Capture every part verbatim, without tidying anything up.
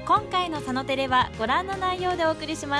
今回のサノテレはご覧の内容でお送りします。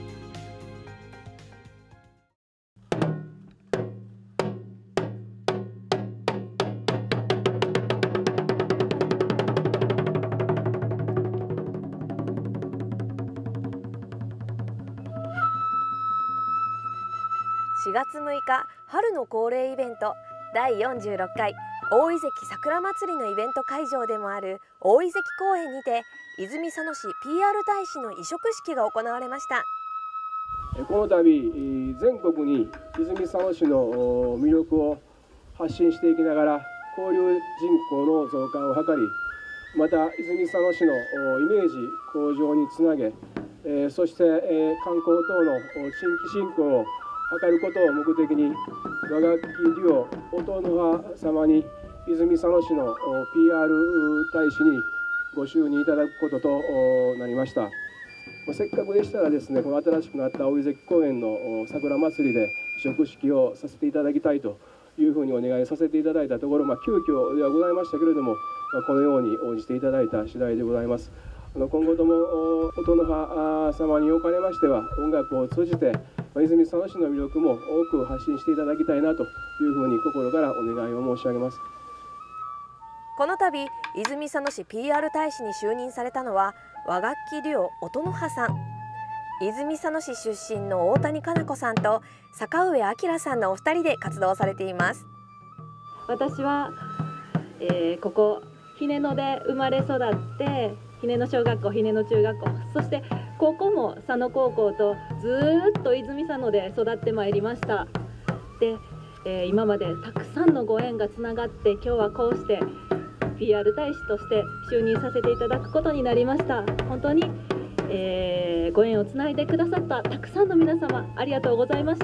しがつむいか春の恒例イベントだいよんじゅうろっかい大井関桜まつりのイベント会場でもある大井関公園にて泉佐野市 ピーアール 大使の委嘱式が行われました。 この度全国に泉佐野市の魅力を発信していきながら交流人口の増加を図り、また泉佐野市のイメージ向上につなげ、そして観光等の新規振興を図ることを目的に和楽器デュオ音の葉様に泉佐野市の ピーアール 大使にご就任いただくこととなりました。せっかくでしたらですね、この新しくなった大井関公園の桜まつりで委嘱式をさせていただきたいというふうにお願いさせていただいたところ、まあ、急遽ではございましたけれども、まあ、このように応じていただいた次第でございます。あの今後とも音の葉様におかれましては音楽を通じて泉佐野市の魅力も多く発信していただきたいなというふうに心からお願いを申し上げます。 この度泉佐野市 ピーアール 大使に就任されたのは和楽器デュオ音の葉さん、泉佐野市出身の大谷かな子さんと坂上明さんのお二人で活動されています。 私は、えー、ここ日根野で生まれ育って日根野小学校、日根野中学校、そして高校も佐野高校とずーっと泉佐野で育ってまいりました。で、えー、今までたくさんのご縁がつながって今日はこうして ピーアール 大使として就任させていただくことになりました。本当に、えー、ご縁をつないでくださったたくさんの皆様ありがとうございました。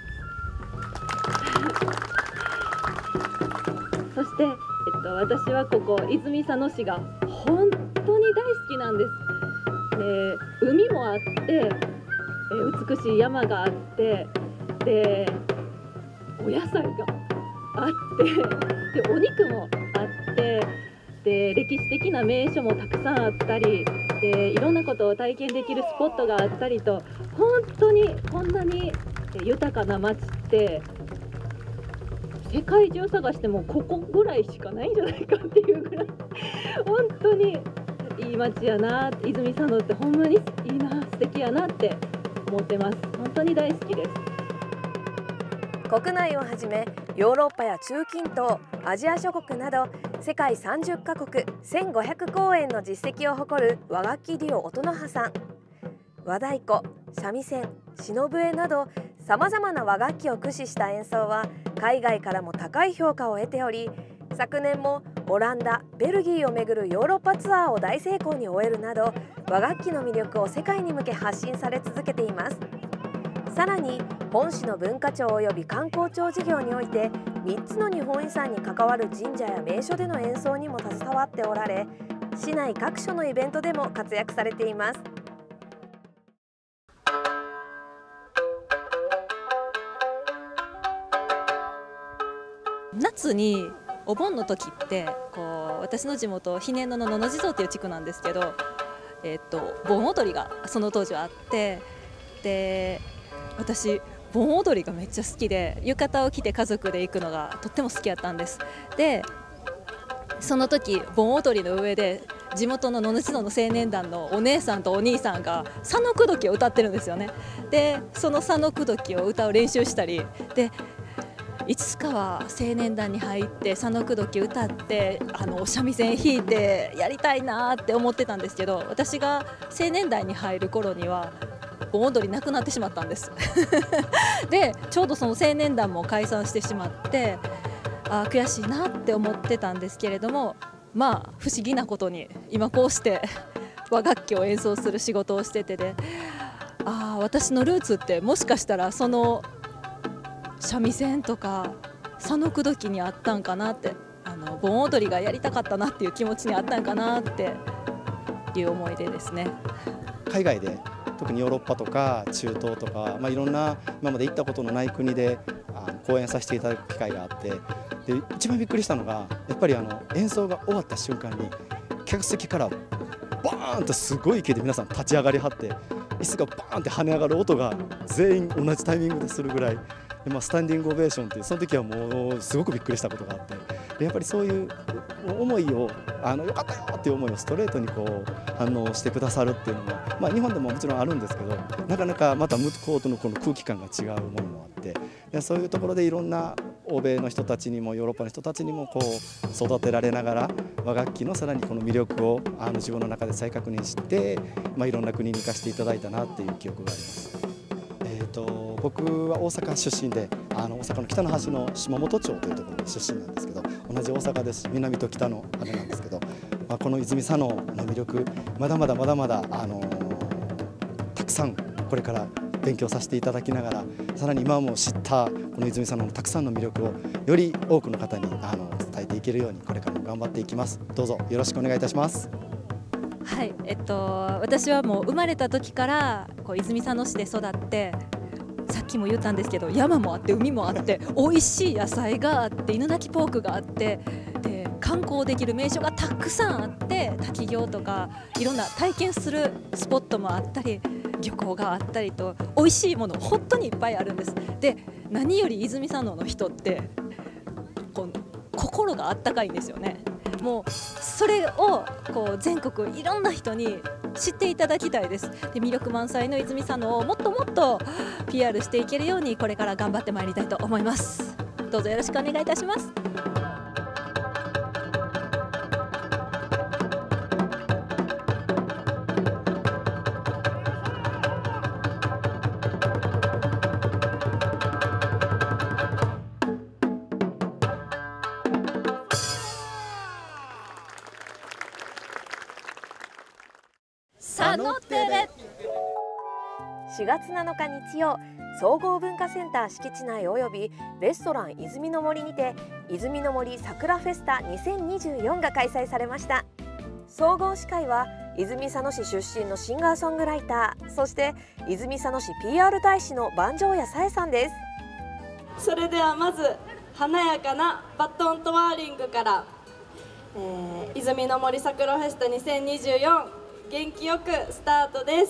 そして、えっと、私はここ泉佐野市が本当に大好きなんです。で、海もあって、え美しい山があって、でお野菜があってでお肉もあってで歴史的な名所もたくさんあったりでいろんなことを体験できるスポットがあったりと本当にこんなに豊かな街って世界中探してもここぐらいしかないんじゃないかっていうぐらい本当にいい街やな、泉佐野ってほんまにいいな、素敵やなって思ってます。本当に大好きです。 国内をはじめヨーロッパや中近東、アジア諸国など世界さんじゅっかこくせんごひゃくこうえんの実績を誇る和楽器デュオ音の葉さん。和太鼓、三味線、篠笛などさまざまな和楽器を駆使した演奏は海外からも高い評価を得ており、昨年もオランダ、ベルギーを巡るヨーロッパツアーを大成功に終えるなど和楽器の魅力を世界に向け発信され続けています。さらに本市の文化庁及び観光庁事業においてみっつの日本遺産に関わる神社や名所での演奏にも携わっておられ、市内各所のイベントでも活躍されています。 夏にお盆の時ってこう私の地元日根野の野々地蔵っていう地区なんですけど、えー、っと盆踊りがその当時はあって、で私盆踊りがめっちゃ好きで浴衣を着て家族で行くのがとっても好きやったんです。でその時盆踊りの上で地元の野々地蔵の青年団のお姉さんとお兄さんが佐野口説きを歌ってるんですよね。でその佐野口説きを歌う練習したりで、いつかは青年団に入って佐野口説き歌ってあのお三味線弾いてやりたいなって思ってたんですけど、私が青年団に入る頃には盆踊りなくなってしまったんですでちょうどその青年団も解散してしまってあ悔しいなって思ってたんですけれども、まあ不思議なことに今こうして和楽器を演奏する仕事をしててで、あ私のルーツってもしかしたらその三味線とか佐野口説きにあったんかなって、あの盆踊りがやりたかったなっていう気持ちにあったんかなっていう思い出ですね。 海外で特にヨーロッパとか中東とか、まあ、いろんな今まで行ったことのない国であの講演させていただく機会があって、で一番びっくりしたのがやっぱりあの演奏が終わった瞬間に客席からバーンとすごい勢いで皆さん立ち上がりはって、椅子がバーンって跳ね上がる音が全員同じタイミングでするぐらいで、まあ、スタンディングオベーションっていう、その時はもうすごくびっくりしたことがあって、でやっぱりそういう思いをあのよかったよっていう思いをストレートにこう反応してくださるっていうのは、まあ、日本でももちろんあるんですけど、なかなかまた向こうとのこの空気感が違うものもあって、でそういうところでいろんな欧米の人たちにもヨーロッパの人たちにもこう育てられながら、和楽器のさらにこの魅力をあの自分の中で再確認して、まあ、いろんな国に行かせていただいたなっていう記憶があります。えーと僕は大阪出身で、あの大阪の北の端の島本町というところの出身なんですけど、同じ大阪ですし、南と北のあれなんですけど、まあ、この泉佐野の魅力、まだまだまだまだ、あのー、たくさんこれから勉強させていただきながら、さらに今も知ったこの泉佐野のたくさんの魅力をより多くの方にあの伝えていけるように、これからも頑張っていきます。どうぞよろしくお願いいたします。 はい、えっと、私はもう生まれた時からこう泉佐野市で育って、さっきも言ったんですけど、山もあって海もあって美味しい野菜があって、犬鳴きポークがあって、で観光できる名所がたくさんあって、滝行とかいろんな体験するスポットもあったり、漁港があったりと、美味しいもの本当にいっぱいあるんです。で何より泉佐野の人ってこう心があったかいんですよね。もうそれをこう全国いろんな人に知っていただきたいです。で魅力満載の泉佐野をもっともっと ピーアール していけるように、これから頑張ってまいりたいと思います。どうぞよろしくお願いいたします。佐野テレ。 しがつなのか日曜、総合文化センター敷地内およびレストラン泉の森にて、泉の森桜フェスタにせんにじゅうよんが開催されました。総合司会は泉佐野市出身のシンガーソングライター、そして泉佐野市 ピーアール 大使の万丈屋さえさんです。 それではまず華やかなバトントワーリングから、えー、泉の森桜フェスタにせんにじゅうよん、元気よくスタートです。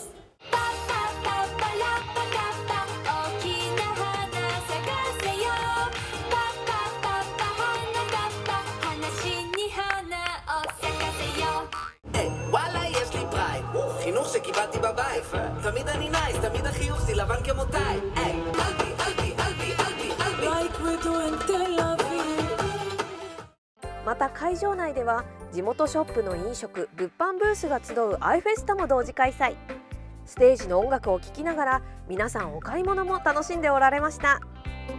חינוך שקיבלתי בבית, תמיד אני נייס, תמיד החיוך שלי לבן כמותיי. אלבי, אלבי, אלבי, אלבי, אלבי. Like we're doing Tel Aviv. また会場内では地元ショップの飲食・物販ブースが集うアイフェスタも同時開催。ステージの音楽を聴きながら皆さんお買い物も楽しんでおられました。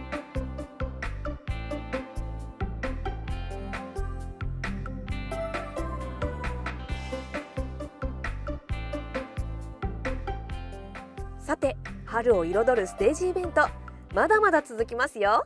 さて、春を彩るステージイベント、まだまだ続きますよ。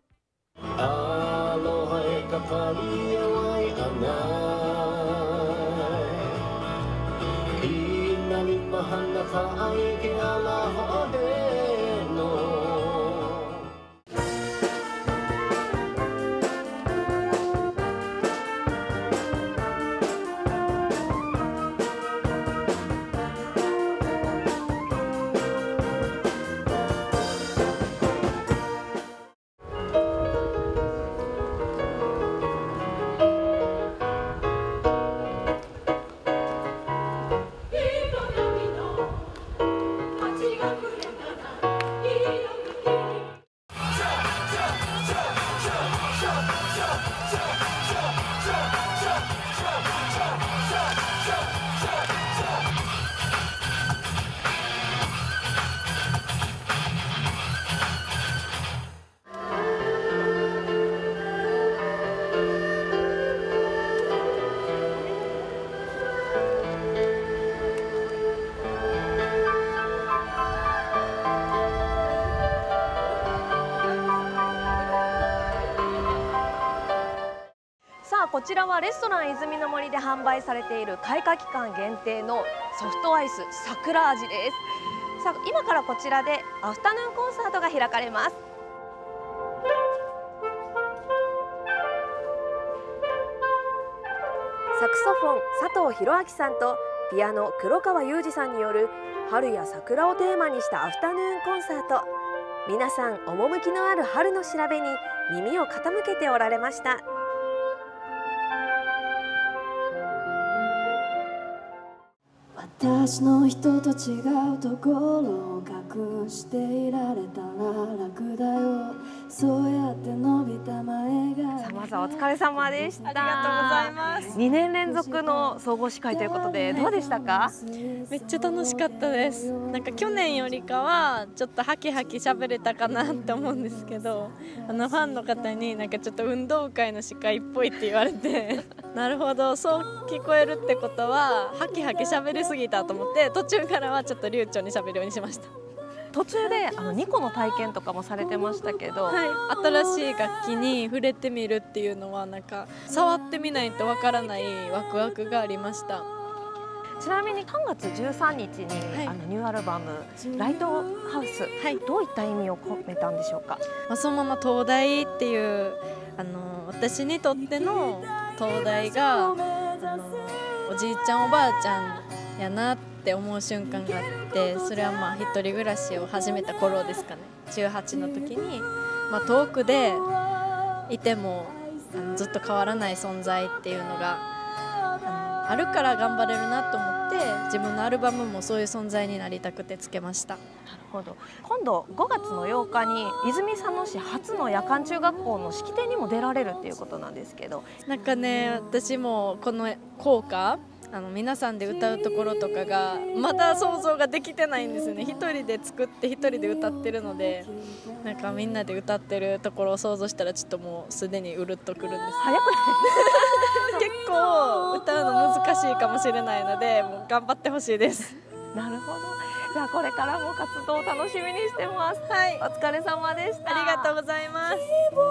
こちらはレストラン泉の森で販売されている開花期間限定のソフトアイス桜味です。さあ、今からこちらでアフタヌーンコンサートが開かれます。サクソフォン佐藤弘明さんとピアノ黒川裕二さんによる春や桜をテーマにしたアフタヌーンコンサート。皆さん趣のある春の調べに耳を傾けておられました。 私の人と違うところを隠していられたら楽だよ。そうやって伸びた前が。 さあまずはお疲れ様でした。 ありがとうございます。 にねん連続の総合司会ということでどうでしたか？ めっちゃ楽しかったです。なんか去年よりかはちょっとハキハキ喋れたかなって思うんですけど、あのファンの方になんかちょっと運動会の司会っぽいって言われてなるほどそう聞こえるってことはハキハキ喋りすぎたと思って、途中からはちょっと流暢に喋るようにしました。 途中であのにこの体験とかもされてましたけど、 はい、新しい楽器に触れてみるっていうのはなんか触ってみないとわからないワクワクがありました。 ちなみにさんがつじゅうさんにちに、はい、あのニューアルバム「ライトハウス」はい、どういった意味を込めたんでしょうか？ まあ、そのまま灯台っていうあの私にとっての灯台があのおじいちゃんおばあちゃんやなって思う瞬間があって、それはまあ一人暮らしを始めた頃ですかね。じゅうはちの時に、まあ、遠くでいてもあのずっと変わらない存在っていうのがあのあるから頑張れるなと思って、自分のアルバムもそういう存在になりたくてつけました。 なるほど。今度ごがつのようかに泉佐野市初の夜間中学校の式典にも出られるっていうことなんですけど、 なんかね、私もこの校歌あの皆さんで歌うところとかがまだ想像ができてないんですよね。一人で作って一人で歌ってるので、なんかみんなで歌ってるところを想像したらちょっともうすでにうるっとくるんです。 早く結構歌うの難しいかもしれないので、もう頑張ってほしいです。 なるほど。じゃあこれからも活動を楽しみにしてます。 はい、 お疲れ様でした。 ありがとうございます。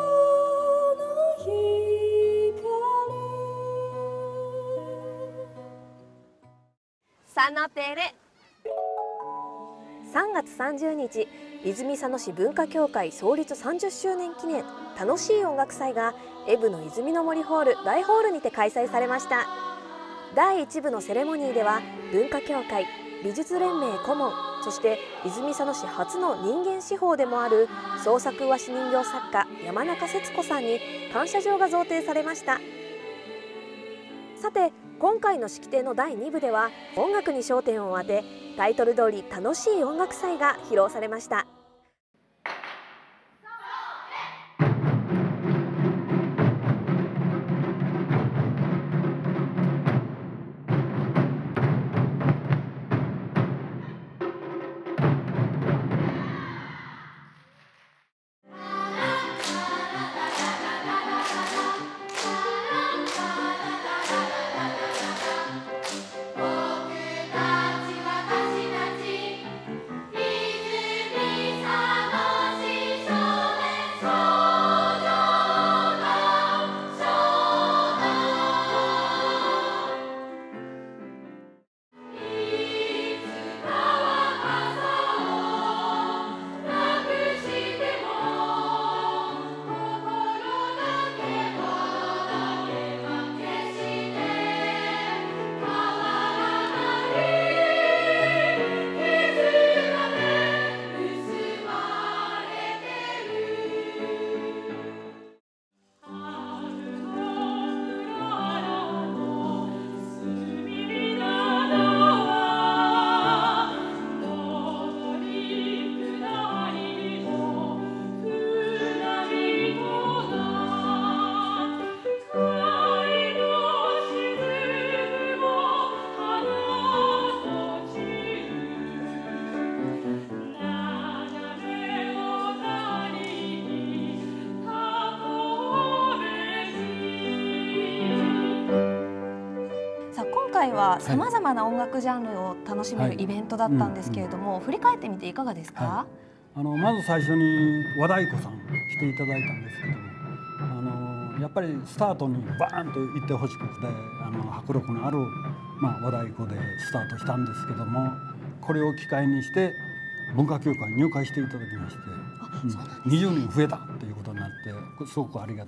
サノテレ。さんがつさんじゅうにち、泉佐野市文化協会創立さんじゅっしゅうねん記念楽しい音楽祭がエブの泉の森ホール大ホールにて開催されました。だいいち部のセレモニーでは文化協会、美術連盟顧問、そして泉佐野市初の人間司法でもある創作和紙人形作家山中節子さんに感謝状が贈呈されました。さて今回の式典のだいに部では音楽に焦点を当て、タイトル通り楽しい音楽祭が披露されました。さまざまな音楽ジャンルを楽しめるイベントだったんですけれども、振り返ってみていかがですか？ はい、あのまず最初に和太鼓さん来ていただいたんですけども、あのやっぱりスタートにバーンと行ってほしくて、あの迫力のある、まあ、和太鼓でスタートしたんですけども、これを機会にして文化協会に入会していただきまして、うん、にじゅうにん増えたということになってすごくありがたい。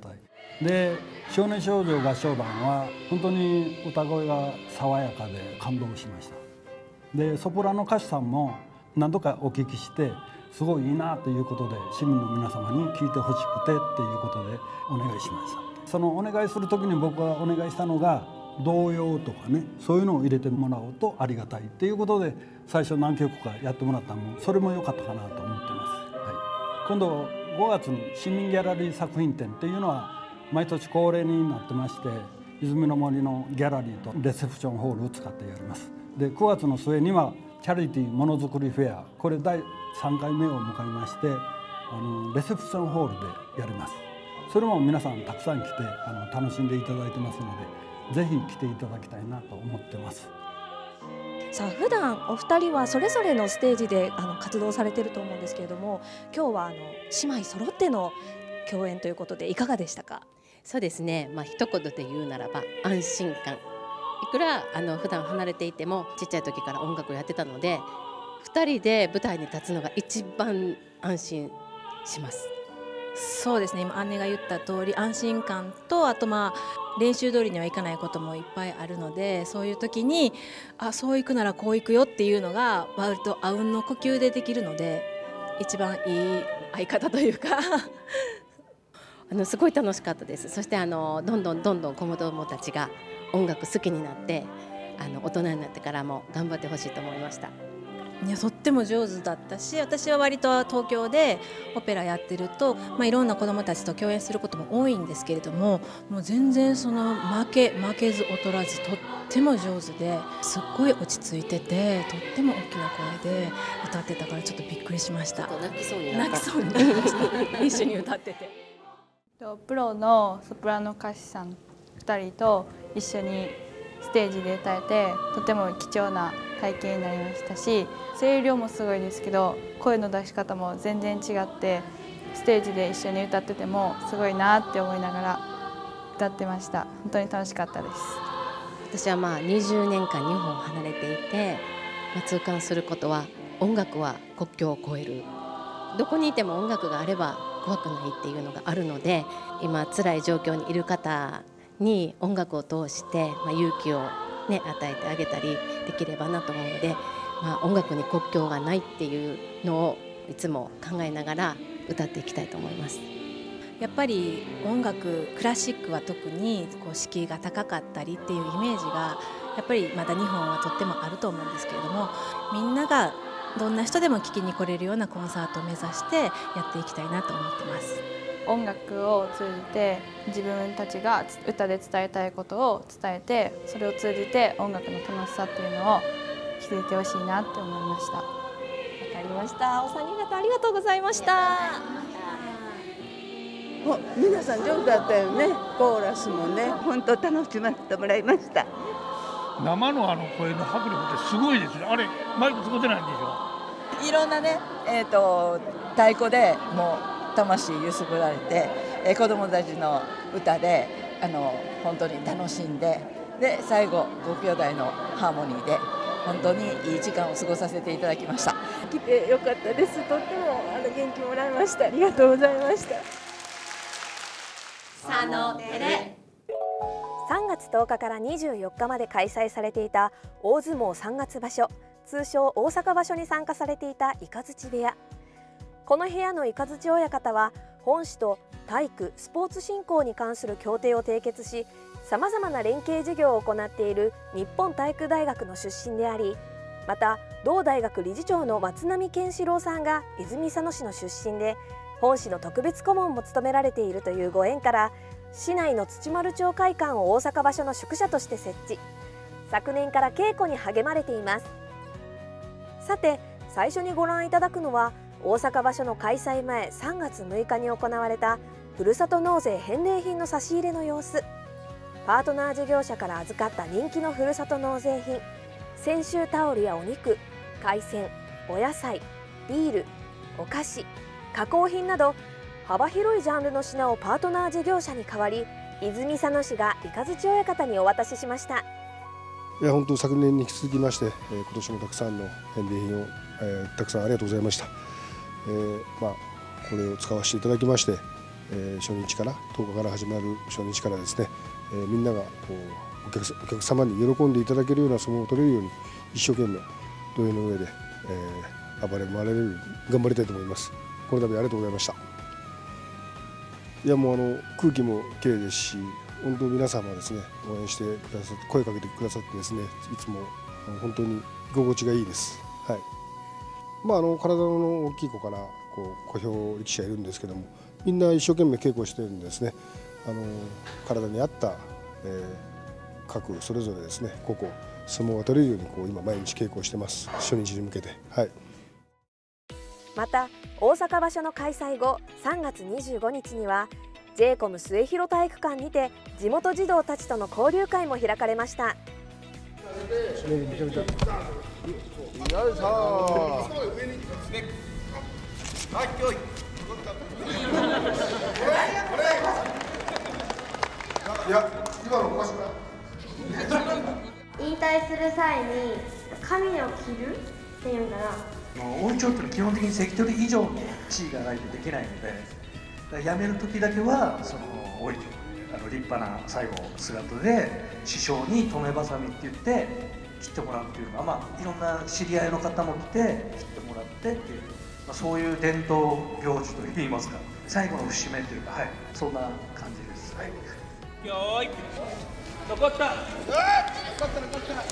で少年少女合唱団は本当に歌声が爽やかで感動しました。でソプラノ歌手さんも何度かお聞きしてすごいいいなということで市民の皆様に聞いてほしくてっていうことでお願いしました。そのお願いする時に僕がお願いしたのが童謡とかね、そういうのを入れてもらおうとありがたいっていうことで最初何曲かやってもらったのもそれも良かったかなと思ってます。はい、今度ごがつに市民ギャラリー作品展っていうのは毎年恒例になってまして、泉の森のギャラリーとレセプションホールを使ってやります。でくがつの末にはチャリティーものづくりフェア、これだいさんかいめを迎えまして、あのレセプションホールでやります。それも皆さんたくさん来てあの楽しんでいただいてますので、ぜひ来ていただきたいなと思ってます。 さあ普段お二人はそれぞれのステージであの活動されていると思うんですけれども、今日はあの姉妹揃っての共演ということでいかがでしたか？ そうですね、まあ一言で言うならば安心感。いくらあの普段離れていてもちっちゃい時から音楽をやってたので、ふたりで舞台に立つのが一番安心します。 そうですね、今姉が言った通り安心感と、あとまあ練習通りにはいかないこともいっぱいあるので、そういう時にあそう行くならこう行くよっていうのが割とあうんの呼吸でできるので、一番いい相方というかあのすごい楽しかったです。そしてあのどんどんどんどん子どもたちが音楽好きになって、あの大人になってからも頑張ってほしいと思いました。 いやとっても上手だったし、私は割と東京でオペラやってると、まあ、いろんな子どもたちと共演することも多いんですけれども、もう全然その負け負けず劣らずとっても上手ですっごい落ち着いてて、とっても大きな声で歌ってたからちょっとびっくりしました。 泣きそうになった。 泣きそうになりました一緒に歌ってて。 プロのソプラノ歌手さんふたりと一緒にステージで歌えて、とても貴重な体験になりましたし、声量もすごいですけど声の出し方も全然違って、ステージで一緒に歌っててもすごいなって思いながら歌ってました。本当に楽しかったです。 私はまあにじゅうねんかん日本を離れていて、まあ、痛感することは音楽は国境を越える、どこにいても音楽があれば怖くないっていうのがあるので、今辛い状況にいる方に音楽を通して、まあ、勇気を、ね、与えてあげたりできればなと思うので、まあ、音楽に国境がないっていうのをいつも考えながら歌っていきたいと思います。 やっぱり音楽クラシックは特にこう敷居が高かったりっていうイメージがやっぱりまだ日本はとってもあると思うんですけれども、みんながどんな人でも聴きに来れるようなコンサートを目指してやっていきたいなと思ってます。 音楽を通じて自分たちが歌で伝えたいことを伝えて、それを通じて音楽の楽しさっていうのを気づいてほしいなって思いました。わかりました。お三人方ありがとうございました。 お皆さん上手だったよね。コーラスもね、本当楽しませてもらいました。 生のあの声の迫力ってすごいですね。あれマイク使ってないんでしょ。 いろんなね、えーと太鼓でもう魂揺すぶられて、えー、子どもたちの歌であの本当に楽しんで、で最後ご兄弟のハーモニーで本当にいい時間を過ごさせていただきました。 来てよかったです。とってもあの元気もらいました。ありがとうございました。 さのてれ。さんがつとおかからにじゅうよっかまで開催されていた大相撲さんがつ場所、通称大阪場所に参加されていた雷部屋。この部屋の雷親方は本市と体育・スポーツ振興に関する協定を締結し、さまざまな連携事業を行っている日本体育大学の出身であり、また同大学理事長の松並健志郎さんが泉佐野市の出身で、本市の特別顧問も務められているというご縁から、市内の土丸町会館を大阪場所の宿舎として設置。昨年から稽古に励まれています。さて最初にご覧いただくのは、大阪場所の開催前さんがつむいかに行われたふるさと納税返礼品の差し入れの様子。パートナー事業者から預かった人気のふるさと納税品、泉州タオルやお肉、海鮮、お野菜、ビール、お菓子、加工品など幅広いジャンルの品をパートナー事業者に代わり、泉佐野市が雷親方にお渡ししました。 いや本当昨年に引き続きまして、えー、今年もたくさんの返礼品を、えー、たくさんありがとうございました。えーまあ、これを使わせていただきまして、 えー、初日からとおかから始まる初日からですね、えー、みんながこうお客、お客様に喜んでいただけるような相撲を取れるように一生懸命土俵の上で、えー、暴れ回れるように頑張りたいと思います。この度ありがとうございました。いやもうあの空気も綺麗ですし、本当皆様ですね応援してくださって声かけてくださってですね、いつも本当に居心地がいいです。はい。まああの体の大きい子からこう小兵力士がいるんですけども、みんな一生懸命稽古してるんでですね、あの体に合った、えー、各それぞれですね個々相撲が取れるようにこう今毎日稽古をしてます。初日に向けて。はい。 また大阪場所の開催後さんがつにじゅうごにちには ジェイコム 末広体育館にて地元児童たちとの交流会も開かれました。 引退する際に髪を切るっていうんだな。 大井町って基本的に関取以上の地位がないとできないので、辞める時だけはその大井町あの立派な最後姿で師匠に留めばさみって言って切ってもらうっていうのが、まあいろんな知り合いの方も来て切ってもらってっていう、まあ、そういう伝統行事といいますか、最後の節目っていうか、はい、そんな感じです。はい。よーい。残った。残った残った残った。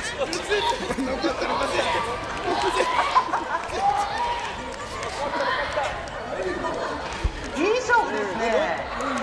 いい勝負ですね。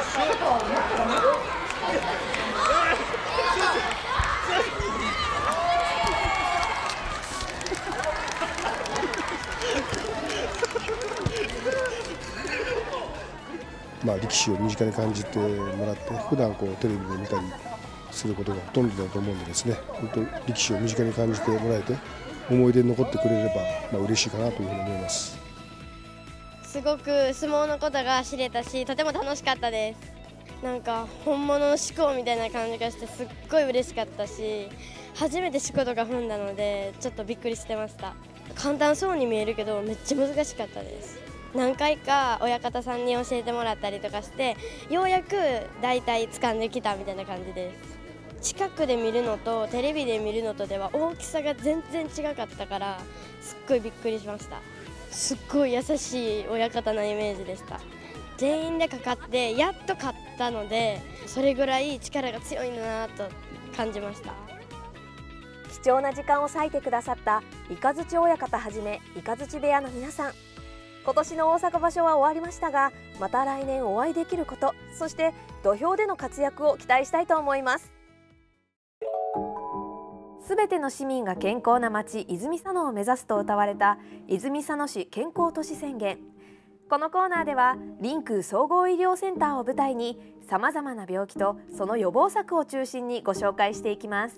まあ力士を身近に感じてもらって、普段こうテレビで見たりすることがほとんどだと思うんでですね、本当力士を身近に感じてもらえて思い出に残ってくれればまあ嬉しいかなというふうに思います。 すごく相撲のことが知れたし、とても楽しかったです。なんか本物のしこみたいな感じがしてすっごい嬉しかったし、初めてしことか踏んだのでちょっとびっくりしてました。簡単そうに見えるけどめっちゃ難しかったです。何回か親方さんに教えてもらったりとかして、ようやく大体掴んできたみたいな感じです。近くで見るのとテレビで見るのとでは大きさが全然違かったから、すっごいびっくりしました。すっごい優しい親方のイメージでした。全員でかかってやっと勝ったので、それぐらい力が強いんだなと感じました。 貴重な時間を割いてくださった雷親方はじめ雷部屋の皆さん、今年の大阪場所は終わりましたが、また来年お会いできること、そして土俵での活躍を期待したいと思います。すべての市民が健康な町泉佐野を目指すと謳われた泉佐野市健康都市宣言。このコーナーではリンク総合医療センターを舞台にさまざまな病気とその予防策を中心にご紹介していきます。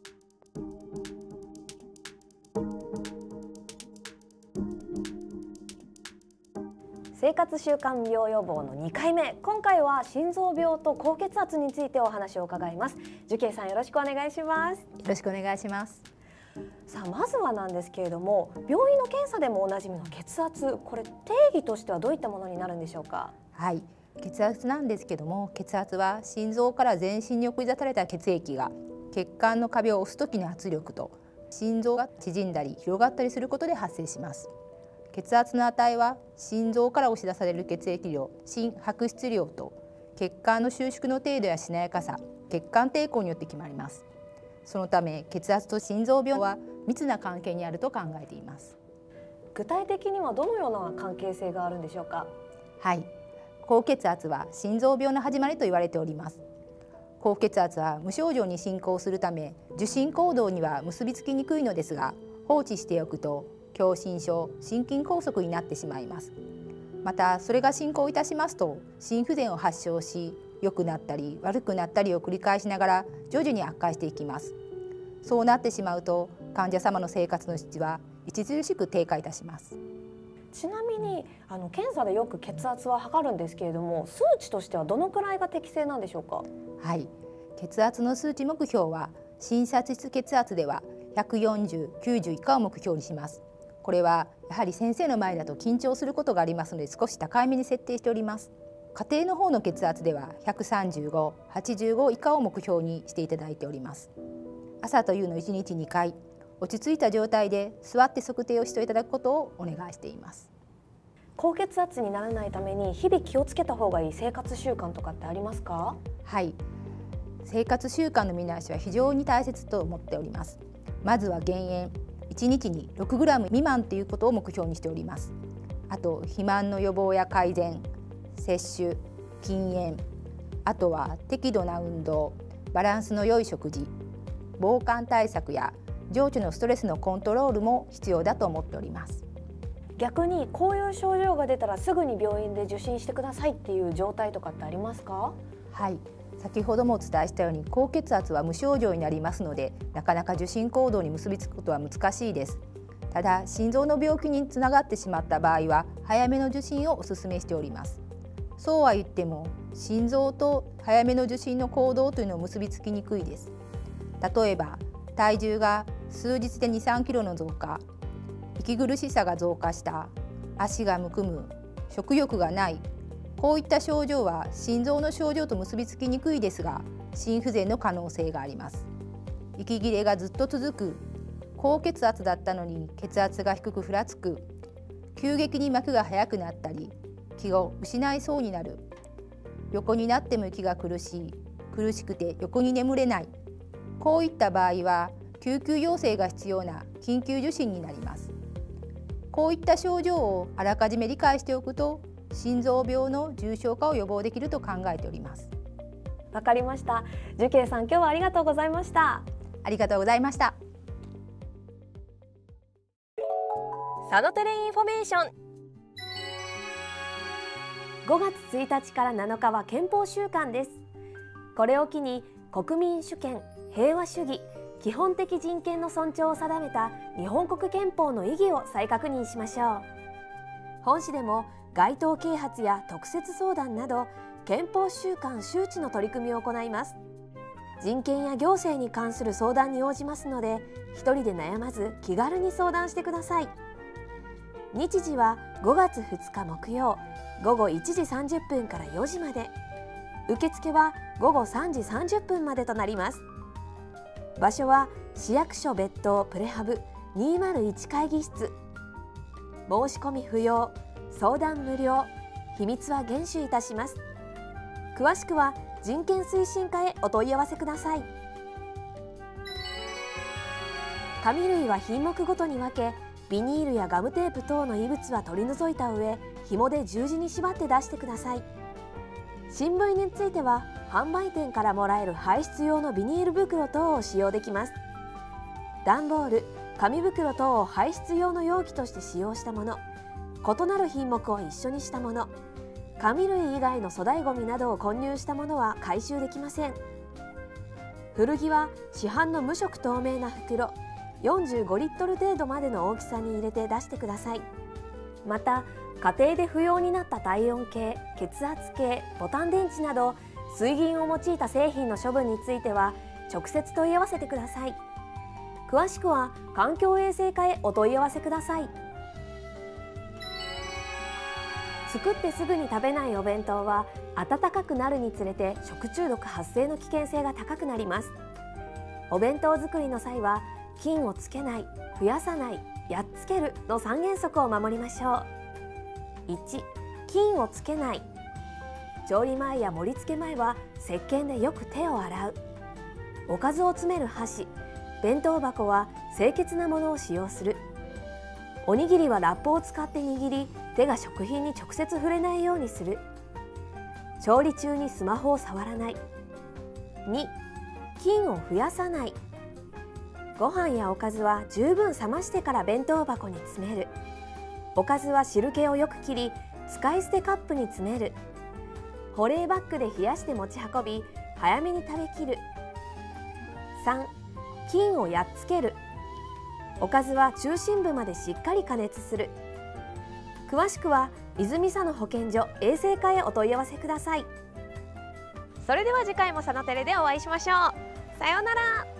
生活習慣病予防のにかいめ、今回は心臓病と高血圧についてお話を伺います。寿慶さん、よろしくお願いします。よろしくお願いします。 さあ、まずはなんですけれども、病院の検査でもおなじみの血圧、これ定義としてはどういったものになるんでしょうか。 はい、血圧なんですけども、血圧は心臓から全身に送り出された血液が血管の壁を押す時の圧力と心臓が縮んだり広がったりすることで発生します。血圧の値は心臓から押し出される血液量、心拍出量と血管の収縮の程度やしなやかさ、血管抵抗によって決まります。そのため血圧と心臓病は密な関係にあると考えています。 具体的にはどのような関係性があるんでしょうか。 はい、高血圧は心臓病の始まりと言われております。高血圧は無症状に進行するため受診行動には結びつきにくいのですが、放置しておくと狭心症、心筋梗塞になってしまいます。またそれが進行いたしますと心不全を発症し、良くなったり悪くなったりを繰り返しながら徐々に悪化していきます。そうなってしまうと患者様の生活の質は著しく低下いたします。 ちなみにあの検査でよく血圧は測るんですけれども、数値としてはどのくらいが適正なんでしょうか。 はい、血圧の数値目標は診察室血圧ではひゃくよんじゅう、きゅうじゅう以下を目標にします。これはやはり先生の前だと緊張することがありますので、少し高いめに設定しております。 家庭の方の血圧ではひゃくさんじゅうご、はちじゅうご以下を目標にしていただいております。朝と夕のいちにちにかい、落ち着いた状態で座って測定をしていただくことをお願いしています。 高血圧にならないために日々気をつけた方がいい生活習慣とかってありますか？ はい、生活習慣の見直しは非常に大切と思っております。まずは減塩、いちにちにろくグラム未満ということを目標にしております。あと肥満の予防や改善、摂取、禁煙、あとは適度な運動、バランスの良い食事、防寒対策や情緒のストレスのコントロールも必要だと思っております。 逆にこういう症状が出たらすぐに病院で受診してくださいっていう状態とかってありますか？ はい、先ほどもお伝えしたように高血圧は無症状になりますので、なかなか受診行動に結びつくことは難しいです。ただ心臓の病気につながってしまった場合は早めの受診をお勧めしております。そうは言っても心臓と早めの受診の行動というのを結びつきにくいです。例えば体重が数日でに、さんキロの増加、息苦しさが増加した、足がむくむ、食欲がない、こういった症状は心臓の症状と結びつきにくいですが、心不全の可能性があります。息切れがずっと続く、高血圧だったのに血圧が低くふらつく、急激に脈が速くなったり気を失いそうになる、横になっても息が苦しい、苦しくて横に眠れない、こういった場合は救急要請が必要な緊急受診になります。こういった症状をあらかじめ理解しておくと心臓病の重症化を予防できると考えております。 わかりました。寿慶さん、今日はありがとうございました。 ありがとうございました。 サノテレインフォメーション。ごがつついたちからなのかは憲法週間です。これを機に国民主権、平和主義、基本的人権の尊重を定めた日本国憲法の意義を再確認しましょう。本誌でも街頭啓発や特設相談など憲法週間周知の取り組みを行います。人権や行政に関する相談に応じますので、一人で悩まず気軽に相談してください。日時はごがつふつか木曜ごごいちじさんじゅっぷんからよじまで、受付はごごさんじさんじゅっぷんまでとなります。場所は市役所別棟プレハブにまるいち会議室。申し込み不要、相談無料、秘密は厳守いたします。詳しくは人権推進課へお問い合わせください。紙類は品目ごとに分け、ビニールやガムテープ等の異物は取り除いた上、紐で十字に縛って出してください。新聞については販売店からもらえる排出用のビニール袋等を使用できます。段ボール、紙袋等を排出用の容器として使用したもの、異なる品目を一緒にしたもの、紙類以外の粗大ごみなどを混入したものは回収できません。古着は市販の無色透明な袋よんじゅうごリットル程度までの大きさに入れて出してください。また家庭で不要になった体温計、血圧計、ボタン電池など水銀を用いた製品の処分については直接問い合わせてください。詳しくは環境衛生課へお問い合わせください。作ってすぐに食べないお弁当は暖かくなるにつれて食中毒発生の危険性が高くなります。お弁当作りの際は菌をつけない、増やさない、やっつけるのさん原則を守りましょう。いち、菌をつけない。調理前や盛り付け前は石鹸でよく手を洗う。おかずを詰める箸、弁当箱は清潔なものを使用する。おにぎりはラップを使って握り、手が食品に直接触れないようにする。調理中にスマホを触らない。に、菌を増やさない。ご飯やおかずは十分冷ましてから弁当箱に詰める。おかずは汁気をよく切り、使い捨てカップに詰める。保冷バッグで冷やして持ち運び、早めに食べきる。さん、菌をやっつける。おかずは中心部までしっかり加熱する。詳しくは泉佐野保健所衛生課へお問い合わせください。 それでは次回もサノテレでお会いしましょう。さようなら。